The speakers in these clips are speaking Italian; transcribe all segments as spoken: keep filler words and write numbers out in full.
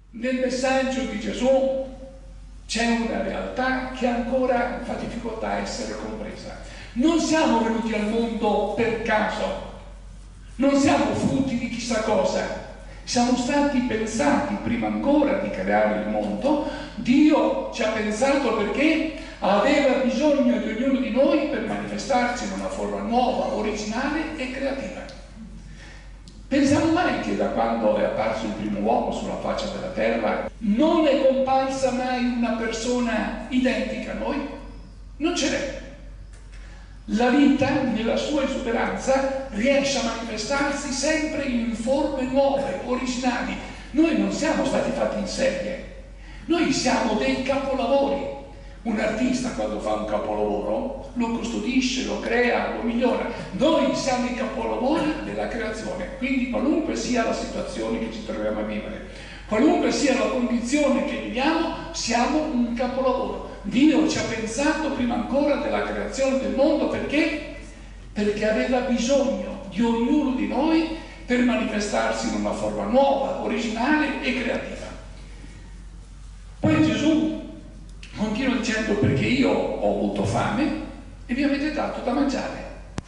nel messaggio di Gesù c'è una realtà che ancora fa difficoltà a essere compresa. Non siamo venuti al mondo per caso, non siamo frutti di chissà cosa. Siamo stati pensati prima ancora di creare il mondo. Dio ci ha pensato perché aveva bisogno di ognuno di noi per manifestarsi in una forma nuova, originale e creativa. Pensiamo mai che da quando è apparso il primo uomo sulla faccia della terra non è comparsa mai una persona identica a noi? Non ce n'è. La vita, nella sua esuberanza, riesce a manifestarsi sempre in forme nuove, originali. Noi non siamo stati fatti in serie, noi siamo dei capolavori. Un artista, quando fa un capolavoro, lo custodisce, lo crea, lo migliora. Noi siamo i capolavori della creazione, quindi qualunque sia la situazione che ci troviamo a vivere, qualunque sia la condizione che viviamo, siamo un capolavoro. Dio ci ha pensato prima ancora della creazione del mondo perché? Perché aveva bisogno di ognuno di noi per manifestarsi in una forma nuova, originale e creativa. Poi Gesù continua dicendo: perché io ho avuto fame e vi avete dato da mangiare.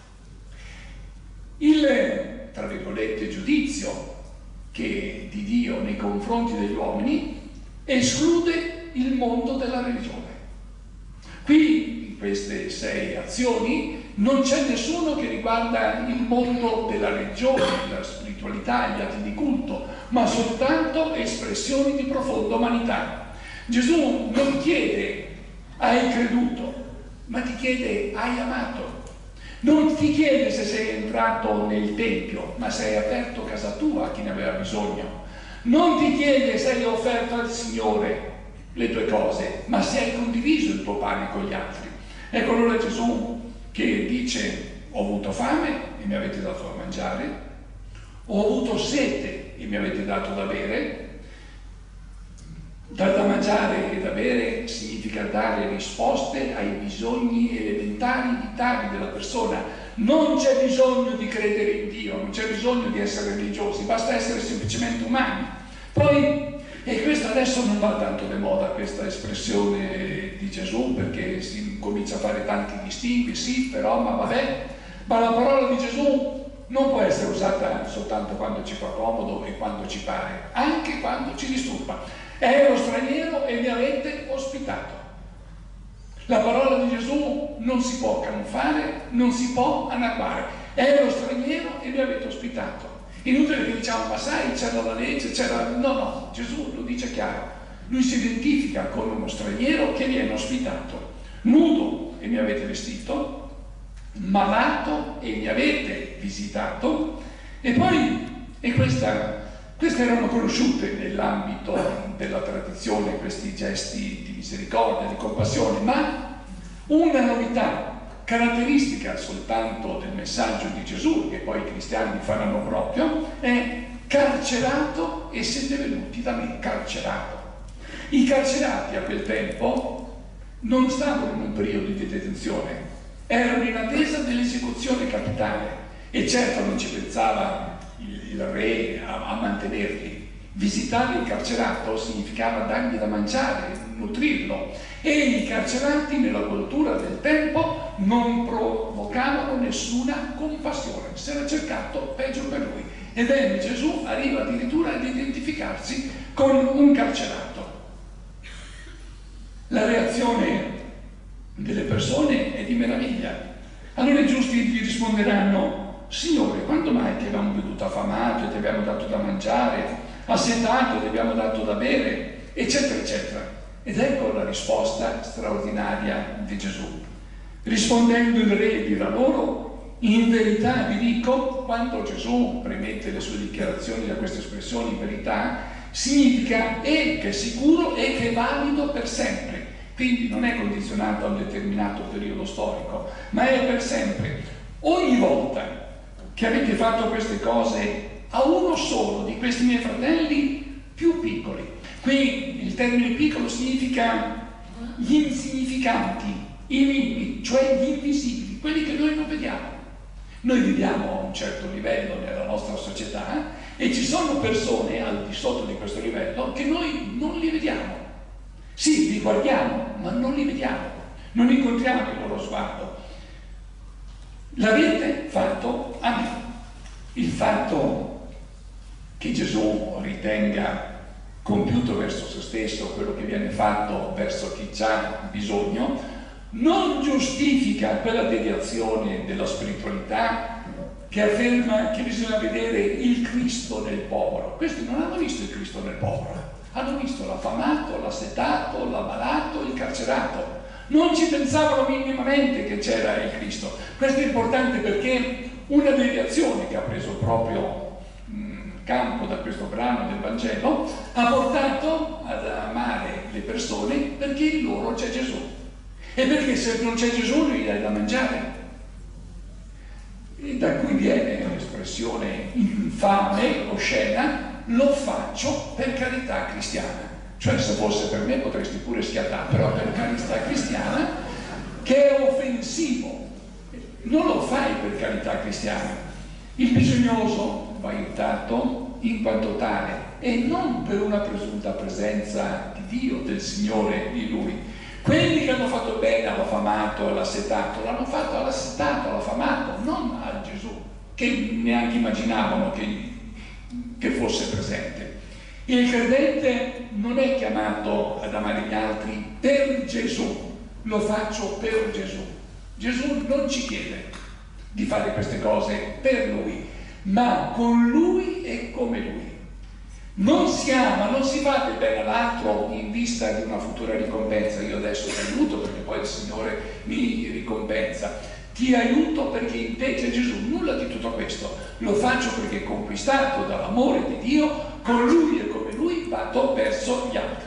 Il, tra virgolette, giudizio che di Dio nei confronti degli uomini esclude il mondo della religione. Qui, in queste sei azioni, non c'è nessuno che riguarda il mondo della religione, della spiritualità, gli atti di culto, ma soltanto espressioni di profonda umanità. Gesù non chiede: hai creduto, ma ti chiede: hai amato. Non ti chiede se sei entrato nel tempio, ma se hai aperto casa tua a chi ne aveva bisogno. Non ti chiede se hai offerto al Signore le tue cose, ma se hai condiviso il tuo pane con gli altri. Ecco allora Gesù che dice: ho avuto fame e mi avete dato da mangiare, ho avuto sete e mi avete dato da bere. Dar da mangiare e da bere significa dare risposte ai bisogni elementari, vitali della persona. Non c'è bisogno di credere in Dio, non c'è bisogno di essere religiosi, basta essere semplicemente umani. Poi, e questo adesso non va tanto di moda, questa espressione di Gesù, perché si comincia a fare tanti distinguo, sì, però, ma vabbè, ma la parola di Gesù non può essere usata soltanto quando ci fa comodo e quando ci pare, anche quando ci disturba. Ero straniero e mi avete ospitato. La parola di Gesù non si può camuffare, non si può annacquare. Ero straniero e mi avete ospitato. Inutile che diciamo: ma sai, c'era la legge, c'era... No, no, Gesù lo dice chiaro. Lui si identifica come uno straniero che viene ospitato. Nudo e mi avete vestito, malato e mi avete visitato. E poi, e questa... Queste erano conosciute nell'ambito della tradizione, questi gesti di misericordia, di compassione, ma una novità caratteristica soltanto del messaggio di Gesù, che poi i cristiani faranno proprio, è: carcerato e siete venuti da me. Carcerato. I carcerati a quel tempo non stavano in un periodo di detenzione, erano in attesa dell'esecuzione capitale, e certo non ci pensava il re a, a mantenerli. Visitare il carcerato significava dargli da mangiare, nutrirlo, e i carcerati nella cultura del tempo non provocavano nessuna compassione, si era cercato peggio per lui. E bene, Gesù arriva addirittura ad identificarsi con un carcerato. La reazione delle persone è di meraviglia. Allora i giusti gli risponderanno: Signore, quando mai ti abbiamo veduto affamato e ti abbiamo dato da mangiare, assetato e ti abbiamo dato da bere, eccetera, eccetera. Ed ecco la risposta straordinaria di Gesù. Rispondendo il re dirà loro: in verità vi dico, quando Gesù premette le sue dichiarazioni da queste espressioni in verità, significa e che è sicuro e che è valido per sempre. Quindi non è condizionato a un determinato periodo storico, ma è per sempre. Ogni volta che avete fatto queste cose a uno solo di questi miei fratelli più piccoli. Qui il termine piccolo significa gli insignificanti, i minimi, cioè gli invisibili, quelli che noi non vediamo. Noi viviamo a un certo livello nella nostra società e ci sono persone al di sotto di questo livello che noi non li vediamo. Sì, li guardiamo, ma non li vediamo, non incontriamo il loro sguardo. L'avete fatto a me. Il fatto che Gesù ritenga compiuto verso se stesso quello che viene fatto verso chi ha bisogno non giustifica quella deviazione della spiritualità che afferma che bisogna vedere il Cristo nel povero. Questi non hanno visto il Cristo nel povero, hanno visto l'affamato, l'assetato, l'ammalato, il carcerato. Non ci pensavano minimamente che c'era il Cristo. Questo è importante perché una deviazione che ha preso proprio mh, campo da questo brano del Vangelo ha portato ad amare le persone perché in loro c'è Gesù. E perché se non c'è Gesù gli dai da mangiare. E da cui viene l'espressione infame, oscena, lo faccio per carità cristiana. Cioè, se fosse per me potresti pure schiattare, però per carità cristiana, che è offensivo. Non lo fai per carità cristiana. Il bisognoso va aiutato in quanto tale e non per una presunta presenza di Dio, del Signore in lui. Quelli che hanno fatto bene all'affamato, all'assetato, l'hanno fatto all'assetato, all'affamato, non a Gesù, che neanche immaginavano che, che fosse presente. Il credente non è chiamato ad amare gli altri per Gesù, lo faccio per Gesù. Gesù non ci chiede di fare queste cose per Lui, ma con Lui e come Lui. Non si ama, non si fa del bene all'altro in vista di una futura ricompensa. Io adesso ti aiuto perché poi il Signore mi ricompensa. Ti aiuto perché in te c'è Gesù. Nulla di tutto questo. Lo faccio perché conquistato dall'amore di Dio, con Lui e come Lui vado verso gli altri.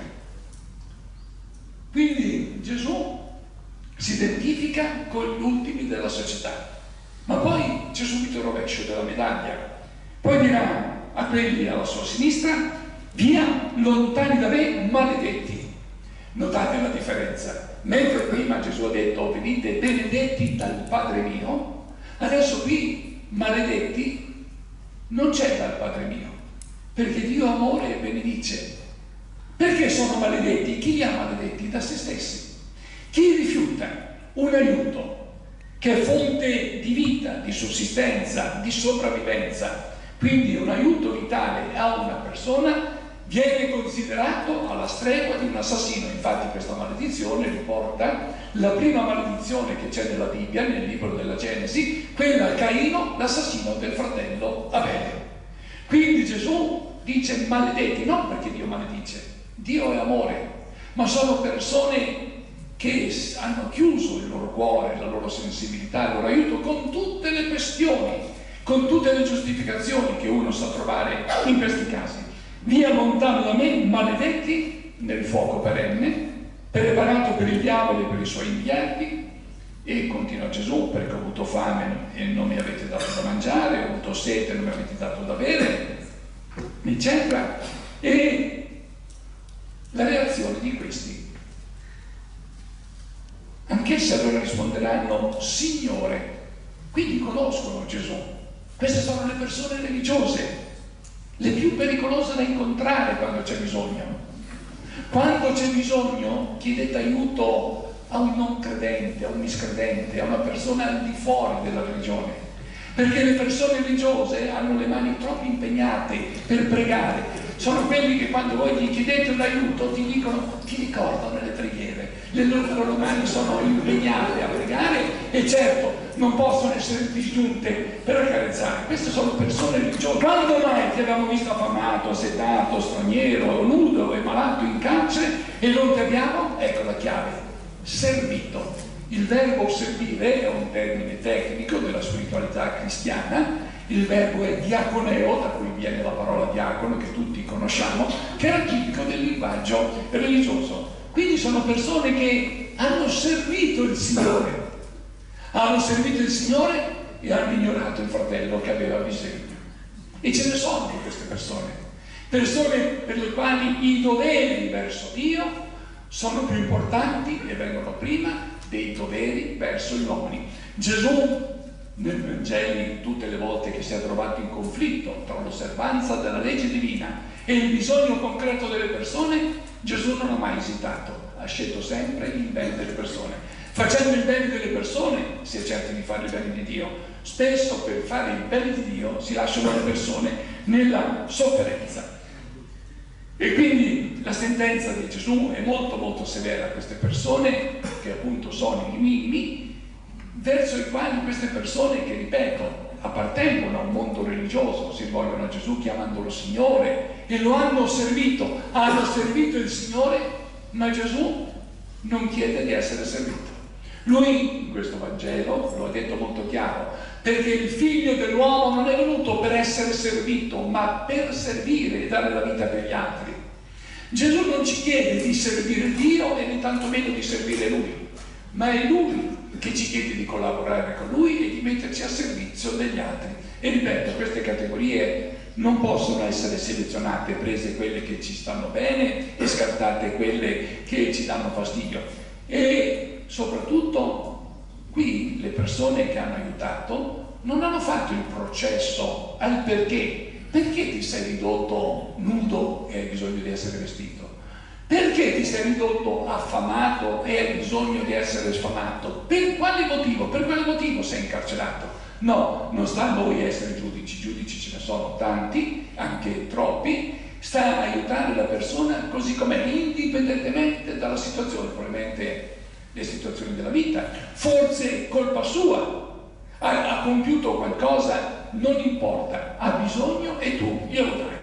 Quindi Gesù si identifica con gli ultimi della società. Ma poi c'è subito il rovescio della medaglia. Poi dirà a quelli alla sua sinistra: via, lontani da me, maledetti. Notate la differenza. Mentre prima Gesù ha detto venite benedetti dal Padre mio, adesso qui maledetti non c'è dal Padre mio, perché Dio amore benedice. Perché sono maledetti? Chi li ha maledetti? Da se stessi. Chi rifiuta un aiuto che è fonte di vita, di sussistenza, di sopravvivenza, quindi un aiuto vitale a una persona, viene considerato alla stregua di un assassino. Infatti questa maledizione riporta la prima maledizione che c'è nella Bibbia, nel libro della Genesi, quella a Caino, l'assassino del fratello Abele. Quindi Gesù dice maledetti, non perché Dio maledice, Dio è amore, ma sono persone che hanno chiuso il loro cuore, la loro sensibilità, il loro aiuto con tutte le questioni, con tutte le giustificazioni che uno sa trovare in questi casi. Via lontano da me, maledetti, nel fuoco perenne, preparato per il diavolo e per i suoi inviati. E continua Gesù: perché ho avuto fame e non mi avete dato da mangiare, ho avuto sete e non mi avete dato da bere, eccetera. E la reazione di questi: anch'essi allora risponderanno Signore. Quindi conoscono Gesù. Queste sono le persone religiose, le più pericolose da incontrare quando c'è bisogno. Quando c'è bisogno chiedete aiuto a un non credente, a un miscredente, a una persona al di fuori della religione, perché le persone religiose hanno le mani troppo impegnate per pregare. Sono quelli che quando voi gli chiedete un aiuto ti dicono, ti ricordano le preghiere, le loro, le loro mani sono impegnate a pregare e certo non possono essere disgiunte per accarezzare. Queste sono persone religiose. Quando mai ti abbiamo visto affamato, assetato, straniero, nudo e malato in carcere e non ti abbiamo? Ecco la chiave: servito. Il verbo servire è un termine tecnico della spiritualità cristiana. Il verbo è diaconeo, da cui viene la parola diacono che tutti conosciamo, che era tipico del linguaggio religioso. Quindi sono persone che hanno servito il Signore, hanno servito il Signore e hanno ignorato il fratello che aveva bisogno. E ce ne sono di queste persone, persone per le quali i doveri verso Dio sono più importanti e vengono prima dei doveri verso gli uomini. Gesù nei Vangeli tutte le volte che si è trovato in conflitto tra l'osservanza della legge divina e il bisogno concreto delle persone, Gesù non ha mai esitato, ha scelto sempre il bene delle persone. Facendo il bene delle persone si è certi di fare il bene di Dio. Spesso per fare il bene di Dio si lasciano le persone nella sofferenza. E quindi la sentenza di Gesù è molto molto severa a queste persone, che appunto sono i minimi, verso i quali queste persone, che ripeto, appartengono a un mondo religioso, si rivolgono a Gesù chiamandolo Signore e lo hanno servito, hanno servito il Signore, ma Gesù non chiede di essere servito. Lui in questo Vangelo lo ha detto molto chiaro, perché il figlio dell'uomo non è venuto per essere servito, ma per servire e dare la vita per gli altri. Gesù non ci chiede di servire Dio e né tantomeno di servire Lui, ma è Lui che ci chiede di collaborare con Lui e di metterci a servizio degli altri. E ripeto, queste categorie non possono essere selezionate, prese quelle che ci stanno bene e scartate quelle che ci danno fastidio. E soprattutto qui le persone che hanno aiutato non hanno fatto il processo al perché. Perché ti sei ridotto nudo e hai bisogno di essere vestito? Perché ti sei ridotto affamato e hai bisogno di essere sfamato? Per quale motivo? Per quale motivo sei incarcerato? No, non sta a noi essere giudici, giudici ce ne sono tanti, anche troppi. Sta a aiutare la persona così com'è, indipendentemente dalla situazione, probabilmente le situazioni della vita, forse colpa sua, ha, ha compiuto qualcosa, non importa, ha bisogno e tu glielo dai.